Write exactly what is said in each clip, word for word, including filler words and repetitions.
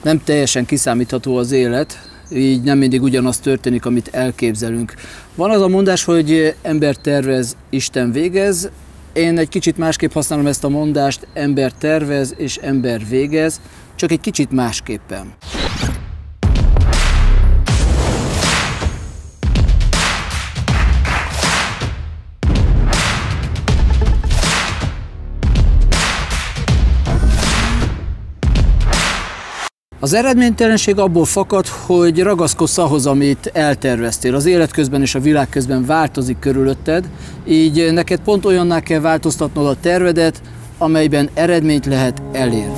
Nem teljesen kiszámítható az élet, így nem mindig ugyanaz történik, amit elképzelünk. Van az a mondás, hogy ember tervez, Isten végez. Én egy kicsit másképp használom ezt a mondást, ember tervez és ember végez, csak egy kicsit másképpen. Az eredménytelenség abból fakad, hogy ragaszkodsz ahhoz, amit elterveztél. Az élet közben és a világ közben változik körülötted, így neked pont olyanná kell változtatnod a tervedet, amelyben eredményt lehet elérni.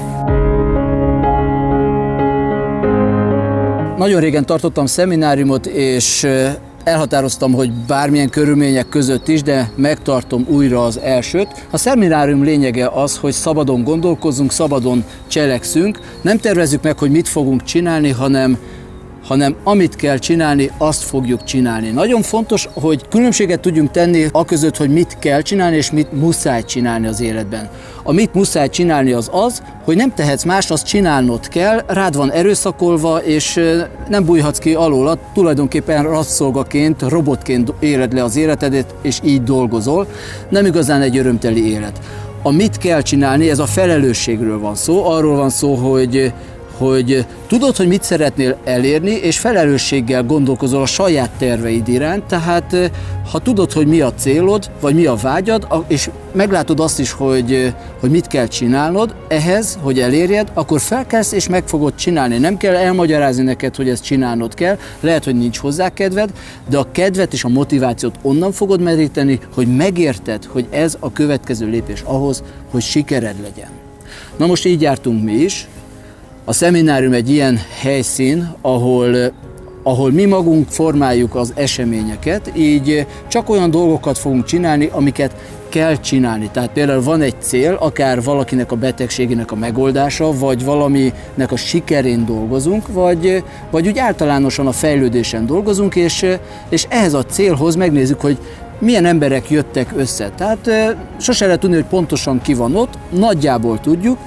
Nagyon régen tartottam szemináriumot, és elhatároztam, hogy bármilyen körülmények között is, de megtartom újra az elsőt. A szeminárium lényege az, hogy szabadon gondolkozzunk, szabadon cselekszünk. Nem tervezzük meg, hogy mit fogunk csinálni, hanem, hanem amit kell csinálni, azt fogjuk csinálni. Nagyon fontos, hogy különbséget tudjunk tenni aközött, hogy mit kell csinálni, és mit muszáj csinálni az életben. Amit muszáj csinálni az az, hogy nem tehetsz más, azt csinálnod kell, rád van erőszakolva, és nem bújhatsz ki alóla, tulajdonképpen rabszolgaként, robotként éled le az életedet, és így dolgozol. Nem igazán egy örömteli élet. A mit kell csinálni, ez a felelősségről van szó, arról van szó, hogy hogy tudod, hogy mit szeretnél elérni, és felelősséggel gondolkozol a saját terveid iránt, tehát ha tudod, hogy mi a célod, vagy mi a vágyad, és meglátod azt is, hogy, hogy mit kell csinálnod, ehhez, hogy elérjed, akkor felkelsz és meg fogod csinálni. Nem kell elmagyarázni neked, hogy ezt csinálnod kell, lehet, hogy nincs hozzá kedved, de a kedvet és a motivációt onnan fogod meríteni, hogy megérted, hogy ez a következő lépés ahhoz, hogy sikered legyen. Na most így jártunk mi is. A szeminárium egy ilyen helyszín, ahol, ahol mi magunk formáljuk az eseményeket, így csak olyan dolgokat fogunk csinálni, amiket kell csinálni. Tehát például van egy cél, akár valakinek a betegségének a megoldása, vagy valaminek a sikerén dolgozunk, vagy, vagy úgy általánosan a fejlődésen dolgozunk, és, és ehhez a célhoz megnézzük, hogy milyen emberek jöttek össze. Tehát sose lehet tudni, hogy pontosan ki van ott, nagyjából tudjuk,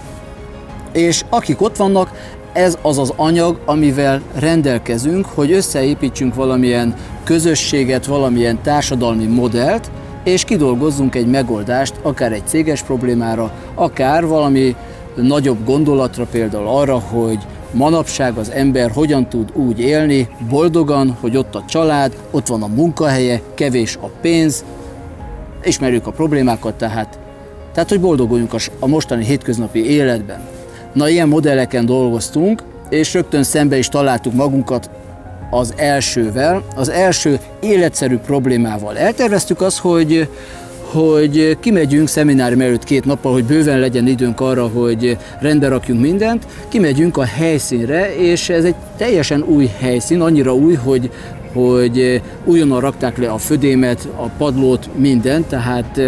és akik ott vannak, ez az az anyag, amivel rendelkezünk, hogy összeépítsünk valamilyen közösséget, valamilyen társadalmi modellt, és kidolgozzunk egy megoldást, akár egy céges problémára, akár valami nagyobb gondolatra, például arra, hogy manapság az ember hogyan tud úgy élni, boldogan, hogy ott a család, ott van a munkahelye, kevés a pénz, ismerjük a problémákat, tehát, tehát hogy boldoguljunk a mostani hétköznapi életben. Na, ilyen modelleken dolgoztunk, és rögtön szembe is találtuk magunkat az elsővel, az első életszerű problémával. Elterveztük azt, hogy, hogy kimegyünk szeminárium előtt két nappal, hogy bőven legyen időnk arra, hogy rendbe rakjunk mindent, kimegyünk a helyszínre, és ez egy teljesen új helyszín, annyira új, hogy, hogy újonnan rakták le a födémet, a padlót, mindent, tehát,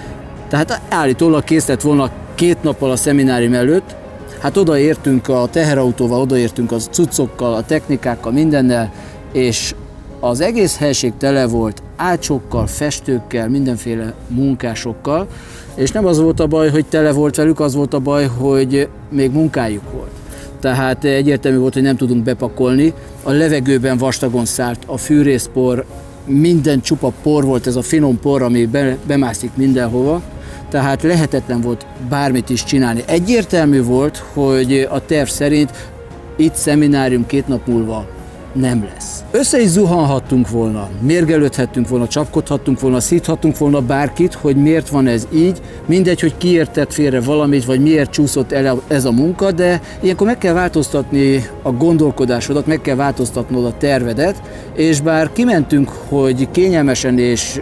tehát állítólag kész lett volna két nappal a szeminárium előtt. Hát odaértünk a teherautóval, odaértünk a cuccokkal, a technikákkal, mindennel, és az egész helység tele volt ácsokkal, festőkkel, mindenféle munkásokkal, és nem az volt a baj, hogy tele volt velük, az volt a baj, hogy még munkájuk volt. Tehát egyértelmű volt, hogy nem tudunk bepakolni, a levegőben vastagon szállt a fűrészpor, minden csupa por volt, ez a finom por, ami be, bemászik mindenhova, tehát lehetetlen volt bármit is csinálni. Egyértelmű volt, hogy a terv szerint itt szeminárium két nap múlva nem lesz. Össze is zuhanhattunk volna, mérgelődhettünk volna, csapkodhattunk volna, szíthattunk volna bárkit, hogy miért van ez így, mindegy, hogy kiért tett félre valamit, vagy miért csúszott el ez a munka, de ilyenkor meg kell változtatni a gondolkodásodat, meg kell változtatnod a tervedet, és bár kimentünk, hogy kényelmesen és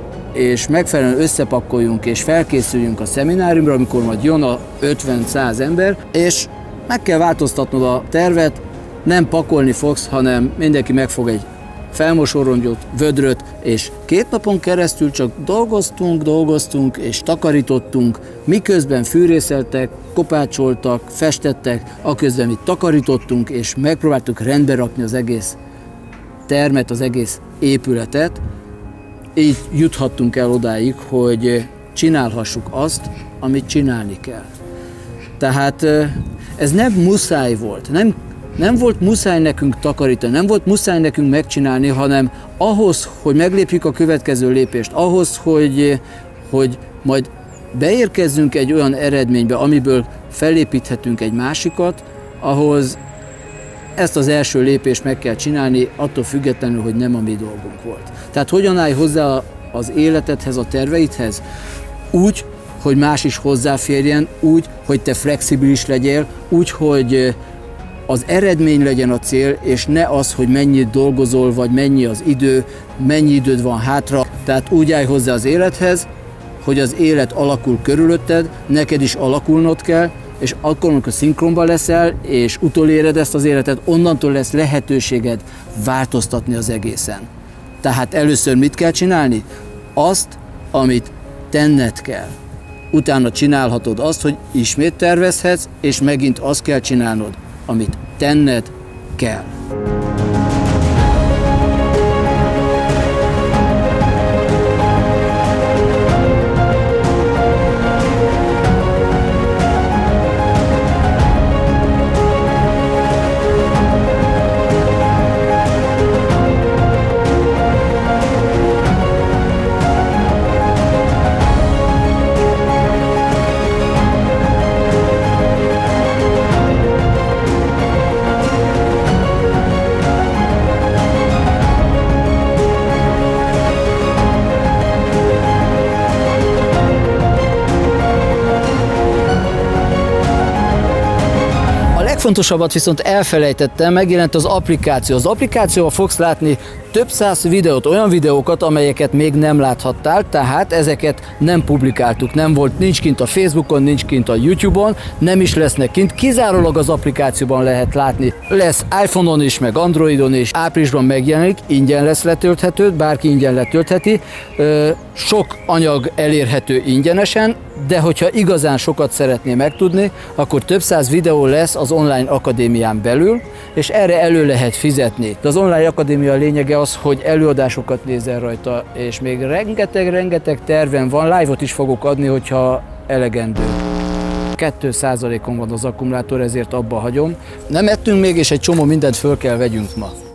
és megfelelően összepakoljunk és felkészüljünk a szemináriumra, amikor majd jön a ötven-száz ember, és meg kell változtatnod a tervet, nem pakolni fogsz, hanem mindenki megfog egy felmosorongyot, vödröt, és két napon keresztül csak dolgoztunk, dolgoztunk és takarítottunk, miközben fűrészeltek, kopácsoltak, festettek, aközben mi takarítottunk, és megpróbáltuk rendbe rakni az egész termet, az egész épületet. Így juthattunk el odáig, hogy csinálhassuk azt, amit csinálni kell. Tehát ez nem muszáj volt, nem nem volt muszáj nekünk takarítani, nem volt muszáj nekünk megcsinálni, hanem ahhoz, hogy meglépjük a következő lépést, ahhoz, hogy, hogy majd beérkezzünk egy olyan eredménybe, amiből felépíthetünk egy másikat, ahhoz ezt az első lépést meg kell csinálni, attól függetlenül, hogy nem a mi dolgunk volt. Tehát hogyan állj hozzá az életedhez, a terveidhez? Úgy, hogy más is hozzáférjen, úgy, hogy te flexibilis legyél, úgy, hogy az eredmény legyen a cél, és ne az, hogy mennyit dolgozol, vagy mennyi az idő, mennyi időd van hátra. Tehát úgy állj hozzá az élethez, hogy az élet alakul körülötted, neked is alakulnod kell, és akkor, amikor szinkronban leszel, és utoléred ezt az életet, onnantól lesz lehetőséged változtatni az egészen. Tehát először mit kell csinálni? Azt, amit tenned kell. Utána csinálhatod azt, hogy ismét tervezhetsz, és megint azt kell csinálnod, amit tenned kell. Legfontosabbat viszont elfelejtettem, megjelent az applikáció. Az applikációval fogsz látni több száz videót, olyan videókat, amelyeket még nem láthattál, tehát ezeket nem publikáltuk, nem volt, nincs kint a Facebookon, nincs kint a YouTube-on, nem is lesznek kint, kizárólag az applikációban lehet látni. Lesz iPhone-on is, meg Androidon is, áprilisban megjelenik, ingyen lesz letölthető, bárki ingyen letöltheti, sok anyag elérhető ingyenesen, de hogyha igazán sokat szeretné megtudni, akkor több száz videó lesz az online akadémián belül, és erre elő lehet fizetni. De az online akadémia lényege az, hogy előadásokat nézel rajta, és még rengeteg-rengeteg tervem van, live-ot is fogok adni, hogyha elegendő. kettő százalékon van az akkumulátor, ezért abba hagyom. Nem ettünk még, és egy csomó mindent föl kell vegyünk ma.